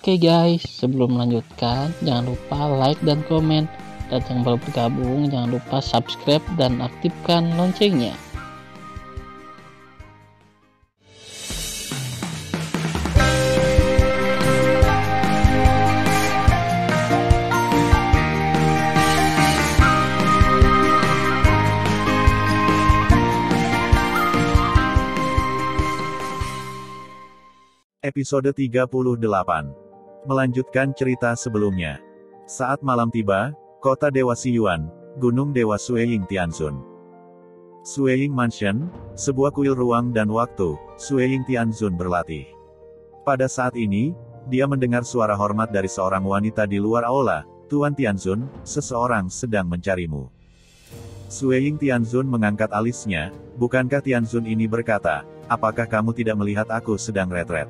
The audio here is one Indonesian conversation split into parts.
Oke guys, sebelum melanjutkan, jangan lupa like dan komen. Dan yang baru bergabung, jangan lupa subscribe dan aktifkan loncengnya. Episode 38. Melanjutkan cerita sebelumnya. Saat malam tiba, kota Dewa Siyuan, Gunung Dewa Sueying Tianzun. Sueying Mansion, sebuah kuil ruang dan waktu, Sueying Tianzun berlatih. Pada saat ini, dia mendengar suara hormat dari seorang wanita di luar aula. Tuan Tianzun, seseorang sedang mencarimu. Sueying Tianzun mengangkat alisnya. Bukankah Tianzun ini berkata, apakah kamu tidak melihat aku sedang retret?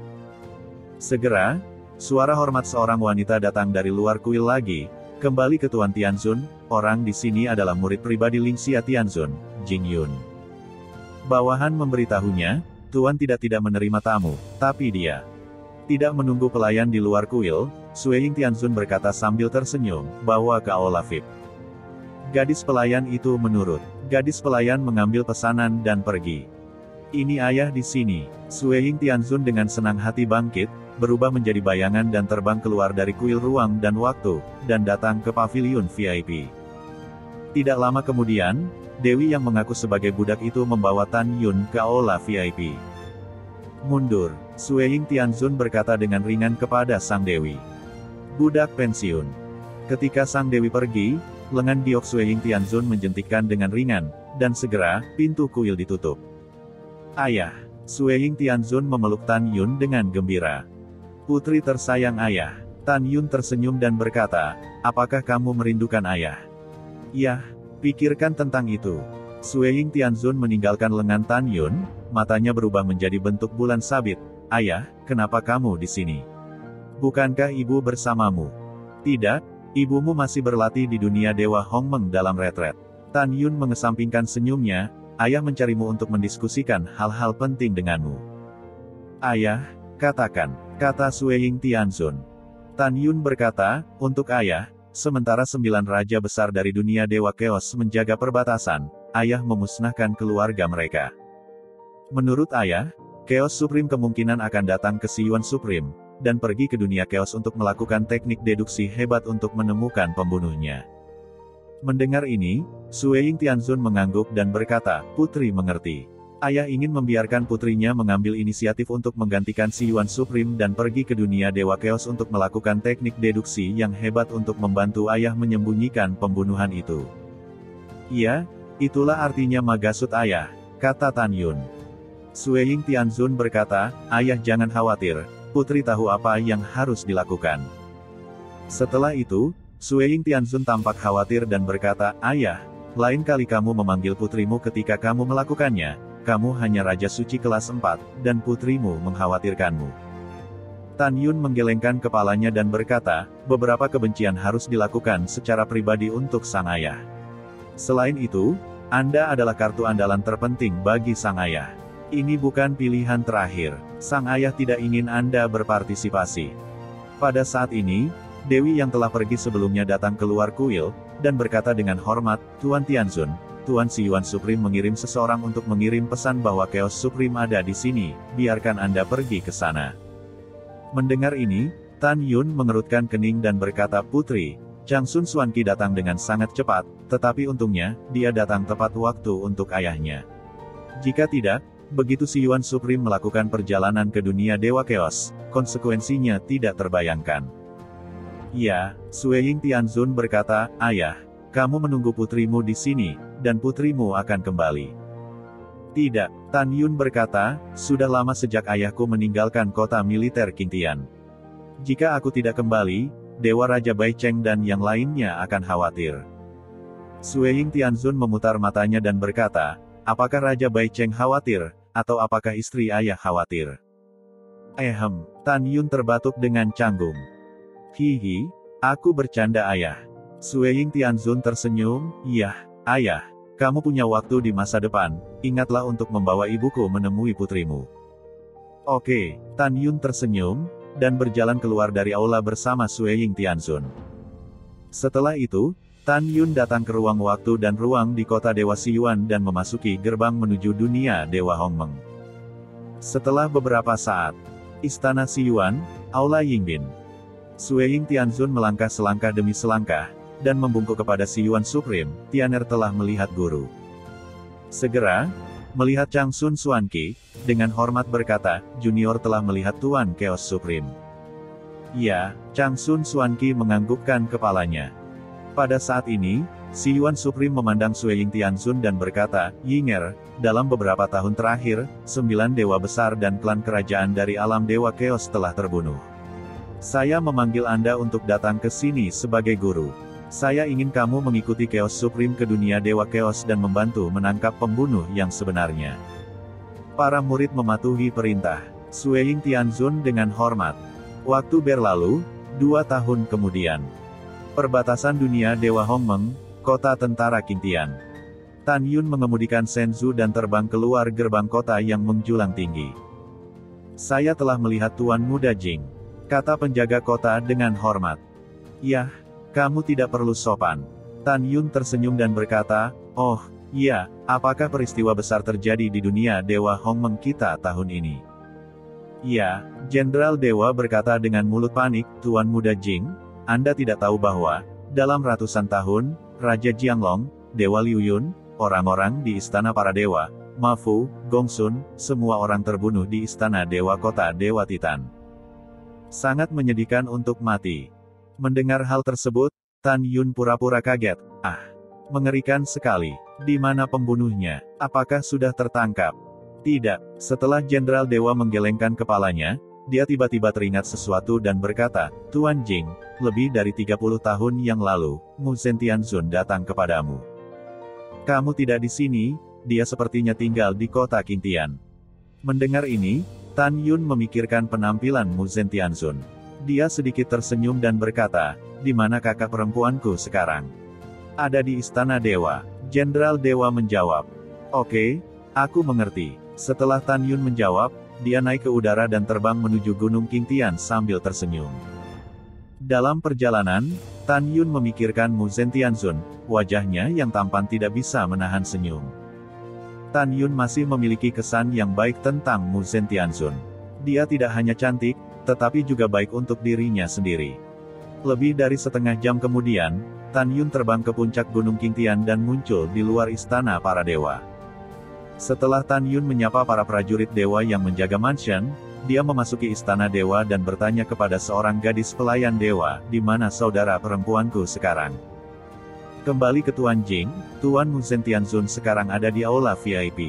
Segera, suara hormat seorang wanita datang dari luar kuil lagi. Kembali ke Tuan Tianzun, orang di sini adalah murid pribadi Lingxia Tianzun, Jing Yun. Bawahan memberitahunya, Tuan tidak menerima tamu, tapi dia tidak menunggu pelayan di luar kuil. Sueying Tianzun berkata sambil tersenyum, bawa ke aula VIP. Gadis pelayan itu menurut. Gadis pelayan mengambil pesanan dan pergi. Ini ayah di sini. Sueying Tianzun dengan senang hati bangkit, berubah menjadi bayangan dan terbang keluar dari kuil ruang dan waktu, dan datang ke pavilion VIP. Tidak lama kemudian, Dewi yang mengaku sebagai budak itu membawa Tan Yun ke aula VIP. Mundur, Sueying Tianzun berkata dengan ringan kepada sang Dewi. Budak pensiun. Ketika sang Dewi pergi, lengan giok Sueying Tianzun menjentikkan dengan ringan, dan segera, pintu kuil ditutup. Ayah. Sueying Tianzun memeluk Tan Yun dengan gembira. Putri tersayang ayah. Tan Yun tersenyum dan berkata, apakah kamu merindukan ayah? Yah, pikirkan tentang itu. Sueying Tianzun meninggalkan lengan Tan Yun, matanya berubah menjadi bentuk bulan sabit. Ayah, kenapa kamu di sini? Bukankah ibu bersamamu? Tidak, ibumu masih berlatih di dunia Dewa Hongmeng dalam retret. Tan Yun mengesampingkan senyumnya, ayah mencarimu untuk mendiskusikan hal-hal penting denganmu. Ayah, katakan, kata Sueying Tianzun. Tan Yun berkata, untuk ayah, sementara 9 raja besar dari dunia Dewa Chaos menjaga perbatasan, ayah memusnahkan keluarga mereka. Menurut ayah, Chaos Supreme kemungkinan akan datang ke Siyuan Supreme, dan pergi ke dunia Chaos untuk melakukan teknik deduksi hebat untuk menemukan pembunuhnya. Mendengar ini, Sueying Tianzun mengangguk dan berkata, putri mengerti. Ayah ingin membiarkan putrinya mengambil inisiatif untuk menggantikan Siyuan Supreme dan pergi ke dunia Dewa Chaos untuk melakukan teknik deduksi yang hebat untuk membantu ayah menyembunyikan pembunuhan itu. Iya, itulah artinya magasud ayah, kata Tan Yun. Sueying Tianzun berkata, ayah jangan khawatir, putri tahu apa yang harus dilakukan. Setelah itu, Sueying Tianzun tampak khawatir dan berkata, ayah, lain kali kamu memanggil putrimu ketika kamu melakukannya, kamu hanya Raja Suci kelas 4, dan putrimu mengkhawatirkanmu. Tan Yun menggelengkan kepalanya dan berkata, beberapa kebencian harus dilakukan secara pribadi untuk sang ayah. Selain itu, Anda adalah kartu andalan terpenting bagi sang ayah. Ini bukan pilihan terakhir. Sang ayah tidak ingin Anda berpartisipasi. Pada saat ini, Dewi yang telah pergi sebelumnya datang keluar kuil, dan berkata dengan hormat, Tuan Tianzun, Tuan Siyuan Supreme mengirim seseorang untuk mengirim pesan bahwa Chaos Supreme ada di sini, biarkan Anda pergi ke sana. Mendengar ini, Tan Yun mengerutkan kening dan berkata, putri, Changsun Xuanqi datang dengan sangat cepat, tetapi untungnya, dia datang tepat waktu untuk ayahnya. Jika tidak, begitu Siyuan Supreme melakukan perjalanan ke dunia Dewa Chaos, konsekuensinya tidak terbayangkan. Ya, Sueying Tianzun berkata, ayah, kamu menunggu putrimu di sini, dan putrimu akan kembali. Tidak, Tan Yun berkata, sudah lama sejak ayahku meninggalkan kota militer Qingtian. Jika aku tidak kembali, Dewa Raja Bai Cheng dan yang lainnya akan khawatir. Sueying Tianzun memutar matanya dan berkata, apakah Raja Bai Cheng khawatir, atau apakah istri ayah khawatir? Tan Yun terbatuk dengan canggung. Hihi, aku bercanda ayah. Sueying Tianzun tersenyum, yah, ayah, kamu punya waktu di masa depan, ingatlah untuk membawa ibuku menemui putrimu. Oke, Tan Yun tersenyum, dan berjalan keluar dari aula bersama Sui Ying Tianzun. Setelah itu, Tan Yun datang ke ruang waktu dan ruang di kota Dewa Siyuan dan memasuki gerbang menuju dunia Dewa Hongmeng. Setelah beberapa saat, Istana Siyuan, Aula Yingbin. Sui Ying Tianzun melangkah selangkah demi selangkah, dan membungkuk kepada Siyuan Supreme, Tianer telah melihat guru. Segera, melihat Chang Sun Xuanqi, dengan hormat berkata, Junior telah melihat Tuan Chaos Supreme. Ya, Chang Sun Xuanqi menganggukkan kepalanya. Pada saat ini, Siyuan Supreme memandang Sui Ying Tianzun dan berkata, Yinger, dalam beberapa tahun terakhir, 9 dewa besar dan klan kerajaan dari alam Dewa Chaos telah terbunuh. Saya memanggil Anda untuk datang ke sini sebagai guru. Saya ingin kamu mengikuti Chaos Supreme ke dunia Dewa Chaos dan membantu menangkap pembunuh yang sebenarnya. Para murid mematuhi perintah Sui Ying Tianzun dengan hormat. Waktu berlalu, 2 tahun kemudian. Perbatasan dunia Dewa Hongmeng, kota tentara Qingtian. Tan Yun mengemudikan Shenzhou dan terbang keluar gerbang kota yang menjulang tinggi. Saya telah melihat Tuan Muda Jing, kata penjaga kota dengan hormat. Yah, kamu tidak perlu sopan. Tan Yun tersenyum dan berkata, oh, iya, apakah peristiwa besar terjadi di dunia Dewa Hongmeng kita tahun ini? Ya, Jenderal Dewa berkata dengan mulut panik, Tuan Muda Jing, Anda tidak tahu bahwa, dalam ratusan tahun, Raja Jianglong, Dewa Liu Yun, orang-orang di Istana Para Dewa, Ma Fu, Gong Sun, semua orang terbunuh di Istana Dewa Kota Dewa Titan. Sangat menyedihkan untuk mati. Mendengar hal tersebut, Tan Yun pura-pura kaget. Ah, mengerikan sekali. Di mana pembunuhnya? Apakah sudah tertangkap? Tidak. Setelah Jenderal Dewa menggelengkan kepalanya, dia tiba-tiba teringat sesuatu dan berkata, Tuan Jing, lebih dari 30 tahun yang lalu, Mu Zhen Tianzun datang kepadamu. Kamu tidak di sini, dia sepertinya tinggal di kota Qingtian. Mendengar ini, Tan Yun memikirkan penampilan Mu Zhen Tianzun. Dia sedikit tersenyum dan berkata, di mana kakak perempuanku sekarang? Ada di Istana Dewa. Jenderal Dewa menjawab. Oke, aku mengerti. Setelah Tan Yun menjawab, dia naik ke udara dan terbang menuju Gunung Qingtian sambil tersenyum. Dalam perjalanan, Tan Yun memikirkan Mu Zhen Tianzun, wajahnya yang tampan tidak bisa menahan senyum. Tan Yun masih memiliki kesan yang baik tentang Mu Zhen Tianzun. Dia tidak hanya cantik, tetapi juga baik untuk dirinya sendiri. Lebih dari setengah jam kemudian, Tan Yun terbang ke puncak Gunung Qingtian dan muncul di luar Istana Para Dewa. Setelah Tan Yun menyapa para prajurit dewa yang menjaga mansion, dia memasuki Istana Dewa dan bertanya kepada seorang gadis pelayan dewa, di mana saudara perempuanku sekarang? Kembali ke Tuan Jing, Tuan Mu Zhen Tianzun sekarang ada di aula VIP.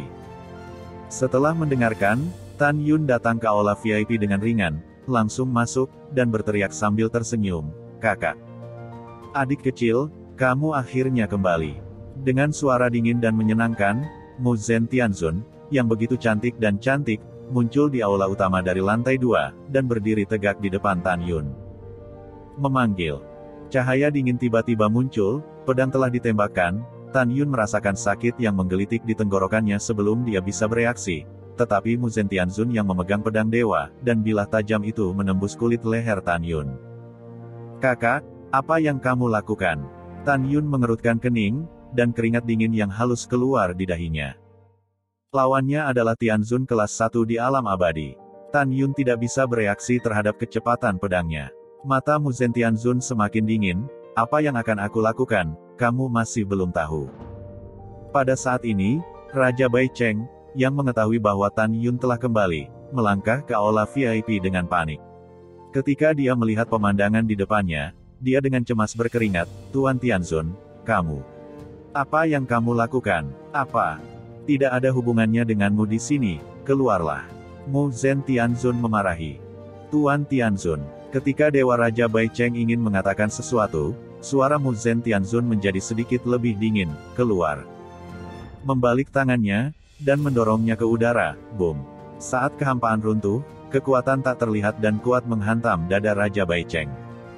Setelah mendengarkan, Tan Yun datang ke aula VIP dengan ringan, langsung masuk, dan berteriak sambil tersenyum, kakak. Adik kecil, kamu akhirnya kembali. Dengan suara dingin dan menyenangkan, Mu Zhen Tianzun, yang begitu cantik dan cantik, muncul di aula utama dari lantai 2, dan berdiri tegak di depan Tan Yun. Memanggil. Cahaya dingin tiba-tiba muncul, pedang telah ditembakkan, Tan Yun merasakan sakit yang menggelitik di tenggorokannya sebelum dia bisa bereaksi, tetapi Mu Zhen Tianzun yang memegang pedang dewa, dan bilah tajam itu menembus kulit leher Tan Yun. Kakak, apa yang kamu lakukan? Tan Yun mengerutkan kening, dan keringat dingin yang halus keluar di dahinya. Lawannya adalah Tianzun kelas 1 di alam abadi. Tan Yun tidak bisa bereaksi terhadap kecepatan pedangnya. Mata Mu Zhen Tianzun semakin dingin, apa yang akan aku lakukan, kamu masih belum tahu. Pada saat ini, Raja Bai Cheng, yang mengetahui bahwa Tan Yun telah kembali, melangkah ke aula VIP dengan panik. Ketika dia melihat pemandangan di depannya, dia dengan cemas berkeringat, Tuan Tianzun, kamu. Apa yang kamu lakukan? Apa? Tidak ada hubungannya denganmu di sini, keluarlah. Mu Zhen Tianzun memarahi. Tuan Tianzun. Ketika Dewa Raja Bai Cheng ingin mengatakan sesuatu, suara Mu Zhen Tianzun menjadi sedikit lebih dingin, keluar. Membalik tangannya, dan mendorongnya ke udara, boom. Saat kehampaan runtuh, kekuatan tak terlihat dan kuat menghantam dada Raja Bai Cheng.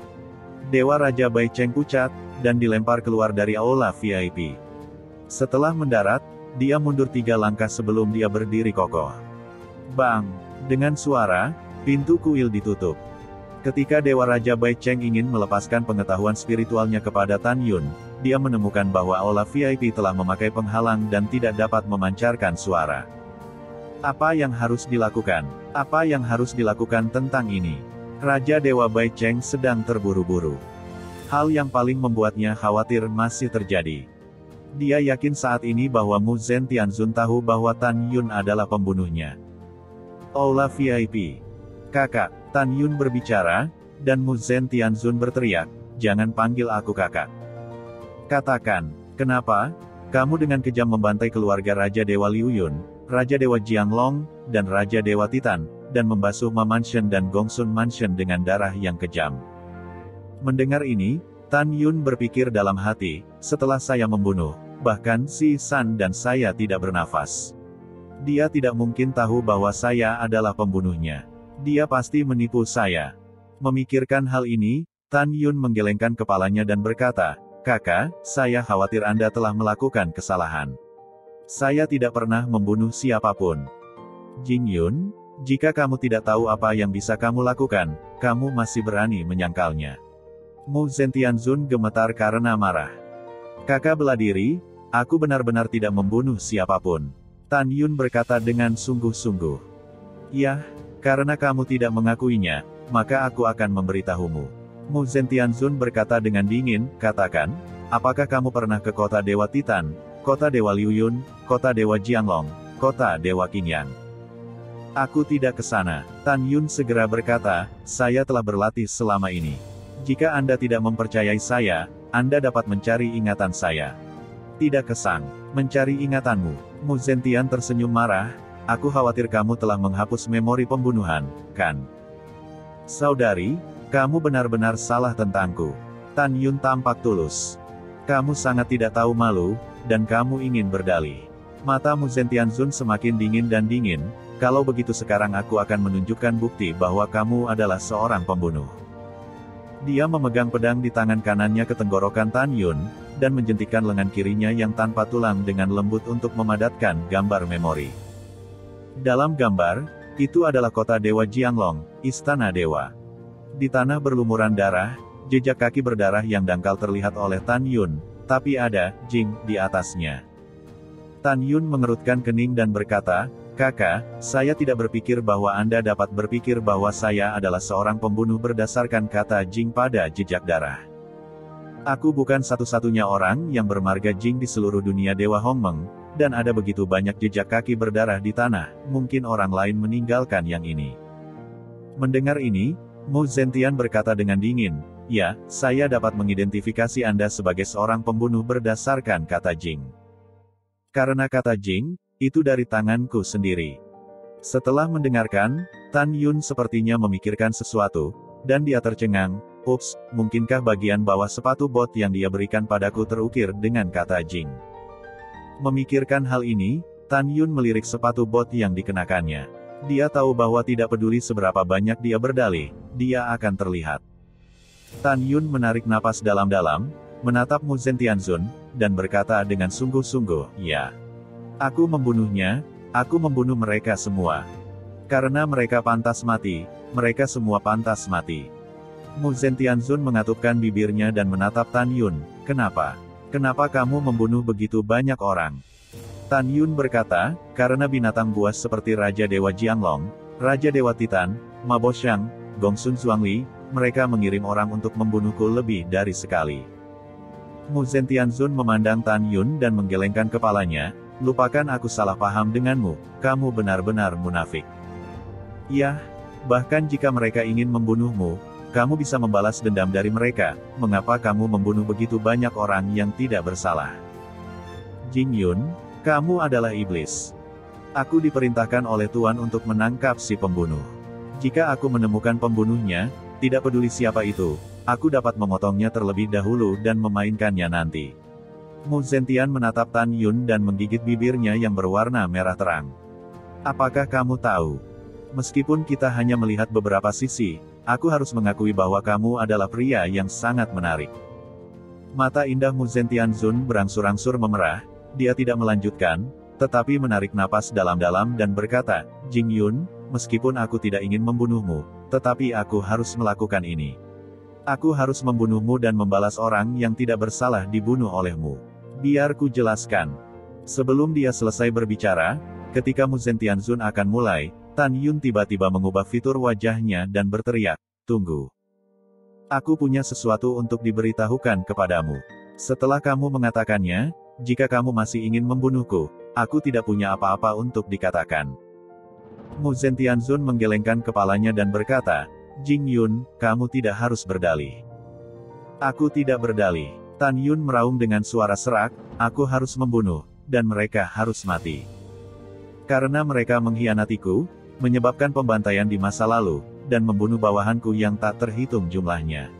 Dewa Raja Bai Cheng pucat, dan dilempar keluar dari aula VIP. Setelah mendarat, dia mundur 3 langkah sebelum dia berdiri kokoh. Bang! Dengan suara, pintu kuil ditutup. Ketika Dewa Raja Bai Cheng ingin melepaskan pengetahuan spiritualnya kepada Tan Yun, dia menemukan bahwa aula VIP telah memakai penghalang dan tidak dapat memancarkan suara. Apa yang harus dilakukan? Apa yang harus dilakukan tentang ini? Raja Dewa Bai Cheng sedang terburu-buru. Hal yang paling membuatnya khawatir masih terjadi. Dia yakin saat ini bahwa Mu Zhen Tianzun tahu bahwa Tan Yun adalah pembunuhnya. Aula VIP. Kakak, Tan Yun berbicara, dan Mu Zhen Tianzun berteriak, "Jangan panggil aku kakak. Katakan, kenapa kamu dengan kejam membantai keluarga Raja Dewa Liu Yun, Raja Dewa Jianglong, dan Raja Dewa Titan, dan membasuh Ma Mansion dan Gongsun Mansion dengan darah yang kejam?" Mendengar ini, Tan Yun berpikir dalam hati, setelah saya membunuh, bahkan Si San dan saya tidak bernafas. Dia tidak mungkin tahu bahwa saya adalah pembunuhnya. Dia pasti menipu saya. Memikirkan hal ini, Tan Yun menggelengkan kepalanya dan berkata, "Kakak, saya khawatir Anda telah melakukan kesalahan. Saya tidak pernah membunuh siapapun." "Jing Yun, jika kamu tidak tahu apa yang bisa kamu lakukan, kamu masih berani menyangkalnya." Mu Zhen Tianzun gemetar karena marah. "Kakak bela diri, aku benar-benar tidak membunuh siapapun." Tan Yun berkata dengan sungguh-sungguh. "Ya, karena kamu tidak mengakuinya, maka aku akan memberitahumu." Mu Zhen Tianzun berkata dengan dingin, "Katakan, apakah kamu pernah ke kota Dewa Titan, kota Dewa Liu Yun, kota Dewa Jianglong, kota Dewa Qingyang?" "Aku tidak ke sana." Tan Yun segera berkata, "Saya telah berlatih selama ini. Jika Anda tidak mempercayai saya, Anda dapat mencari ingatan saya." "Tidak kesang. Mencari ingatanmu?" Mu Zhen Tian tersenyum marah. "Aku khawatir kamu telah menghapus memori pembunuhan, kan? Saudari, kamu benar-benar salah tentangku." Tan Yun tampak tulus. "Kamu sangat tidak tahu malu, dan kamu ingin berdalih." Mata Mu Zhen Tianzun semakin dingin dan dingin. "Kalau begitu sekarang aku akan menunjukkan bukti bahwa kamu adalah seorang pembunuh." Dia memegang pedang di tangan kanannya ke tenggorokan Tan Yun, dan menjentikkan lengan kirinya yang tanpa tulang dengan lembut untuk memadatkan gambar memori. Dalam gambar, itu adalah kota Dewa Jianglong, istana dewa. Di tanah berlumuran darah, jejak kaki berdarah yang dangkal terlihat oleh Tan Yun, tapi ada Jing di atasnya. Tan Yun mengerutkan kening dan berkata, "Kakak, saya tidak berpikir bahwa Anda dapat berpikir bahwa saya adalah seorang pembunuh berdasarkan kata Jing pada jejak darah. Aku bukan satu-satunya orang yang bermarga Jing di seluruh dunia Dewa Hongmeng, dan ada begitu banyak jejak kaki berdarah di tanah, mungkin orang lain meninggalkan yang ini." Mendengar ini, Mu Zhen Tian berkata dengan dingin, "Ya, saya dapat mengidentifikasi Anda sebagai seorang pembunuh berdasarkan kata Jing. Karena kata Jing, itu dari tanganku sendiri." Setelah mendengarkan, Tan Yun sepertinya memikirkan sesuatu, dan dia tercengang, "Ups, mungkinkah bagian bawah sepatu bot yang dia berikan padaku terukir dengan kata Jing?" Memikirkan hal ini, Tan Yun melirik sepatu bot yang dikenakannya. Dia tahu bahwa tidak peduli seberapa banyak dia berdalih, dia akan terlihat. Tan Yun menarik napas dalam-dalam, menatap Mu Zhen Tianzun, dan berkata dengan sungguh-sungguh, "Ya. Aku membunuhnya, aku membunuh mereka semua. Karena mereka pantas mati, mereka semua pantas mati." Mu Zhen Tianzun mengatupkan bibirnya dan menatap Tan Yun, "Kenapa? Kenapa kamu membunuh begitu banyak orang?" Tan Yun berkata, "Karena binatang buas seperti Raja Dewa Jianglong, Raja Dewa Titan, Ma Boxiang, Gongsun Zhuangli, mereka mengirim orang untuk membunuhku lebih dari sekali." Mu Zhen Tianzun memandang Tan Yun dan menggelengkan kepalanya, "Lupakan aku salah paham denganmu, kamu benar-benar munafik. Ya, bahkan jika mereka ingin membunuhmu, kamu bisa membalas dendam dari mereka. Mengapa kamu membunuh begitu banyak orang yang tidak bersalah?" "Jing Yun, kamu adalah iblis. Aku diperintahkan oleh Tuan untuk menangkap si pembunuh. Jika aku menemukan pembunuhnya, tidak peduli siapa itu, aku dapat memotongnya terlebih dahulu dan memainkannya nanti." Mu Zhen Tian menatap Tan Yun dan menggigit bibirnya yang berwarna merah terang. "Apakah kamu tahu? Meskipun kita hanya melihat beberapa sisi, aku harus mengakui bahwa kamu adalah pria yang sangat menarik." Mata indah Mu Zhen Tianzun berangsur-angsur memerah, dia tidak melanjutkan, tetapi menarik napas dalam-dalam dan berkata, "Jing Yun, meskipun aku tidak ingin membunuhmu, Tetapi aku harus melakukan ini. Aku harus membunuhmu dan membalas orang yang tidak bersalah dibunuh olehmu. Biar ku jelaskan. Sebelum dia selesai berbicara, ketika Mu Zentianzun akan mulai, Tan Yun tiba-tiba mengubah fitur wajahnya dan berteriak, "Tunggu. Aku punya sesuatu untuk diberitahukan kepadamu. Setelah kamu mengatakannya, jika kamu masih ingin membunuhku, aku tidak punya apa-apa untuk dikatakan." Mu Zentianzun menggelengkan kepalanya dan berkata, "Jing Yun, kamu tidak harus berdalih." "Aku tidak berdalih." Tan Yun meraung dengan suara serak, "Aku harus membunuh, dan mereka harus mati. Karena mereka mengkhianatiku, menyebabkan pembantaian di masa lalu, dan membunuh bawahanku yang tak terhitung jumlahnya.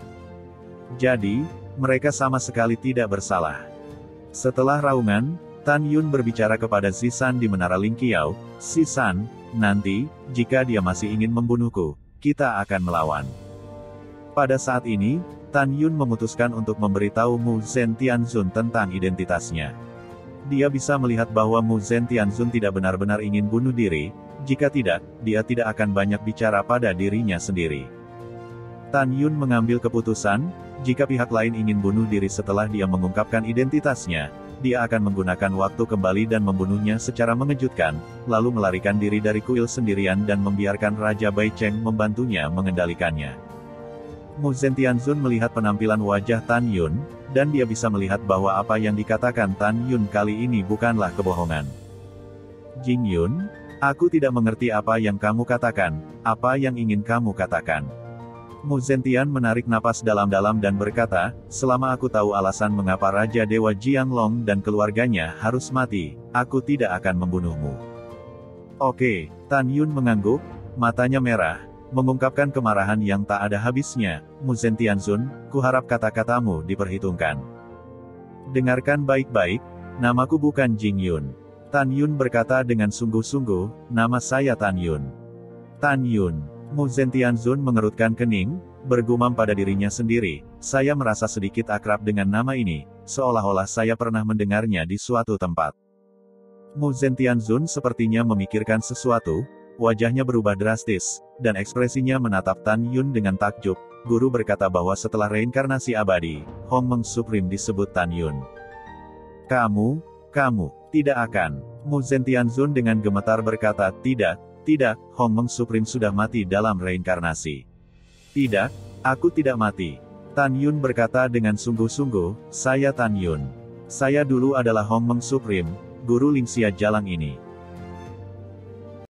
Jadi, mereka sama sekali tidak bersalah." Setelah raungan, Tan Yun berbicara kepada Zisan di Menara Lingqiao, "Zisan, nanti, jika dia masih ingin membunuhku, kita akan melawan." Pada saat ini, Tan Yun memutuskan untuk memberitahu Mu Zentianzun tentang identitasnya. Dia bisa melihat bahwa Mu Zentianzun tidak benar-benar ingin bunuh diri, jika tidak, dia tidak akan banyak bicara pada dirinya sendiri. Tan Yun mengambil keputusan, jika pihak lain ingin bunuh diri setelah dia mengungkapkan identitasnya, dia akan menggunakan waktu kembali dan membunuhnya secara mengejutkan, lalu melarikan diri dari kuil sendirian dan membiarkan Raja Bai Cheng membantunya mengendalikannya. Mu Zentianzun melihat penampilan wajah Tan Yun, dan dia bisa melihat bahwa apa yang dikatakan Tan Yun kali ini bukanlah kebohongan. "Jing Yun, aku tidak mengerti apa yang kamu katakan, apa yang ingin kamu katakan?" Mu Zentian menarik napas dalam-dalam dan berkata, "Selama aku tahu alasan mengapa Raja Dewa Jianglong dan keluarganya harus mati, aku tidak akan membunuhmu." "Oke." Tan Yun mengangguk, matanya merah, mengungkapkan kemarahan yang tak ada habisnya. "Mu Zentianzun, kuharap kata-katamu diperhitungkan. Dengarkan baik-baik, namaku bukan Jing Yun." Tan Yun berkata dengan sungguh-sungguh, "Nama saya Tan Yun." "Tan Yun." Mu Zentianzun mengerutkan kening, bergumam pada dirinya sendiri, "Saya merasa sedikit akrab dengan nama ini, seolah-olah saya pernah mendengarnya di suatu tempat." Mu Zentianzun sepertinya memikirkan sesuatu, wajahnya berubah drastis, dan ekspresinya menatap Tan Yun dengan takjub. Guru berkata bahwa setelah reinkarnasi abadi, Hongmeng Supreme disebut Tan Yun. Kamu tidak akan." Mu Zentianzun dengan gemetar berkata, Tidak, Hongmeng Supreme sudah mati dalam reinkarnasi." "Tidak, aku tidak mati." Tan Yun berkata dengan sungguh-sungguh, "Saya Tan Yun. Saya dulu adalah Hongmeng Supreme, guru Lingxia Jalang ini."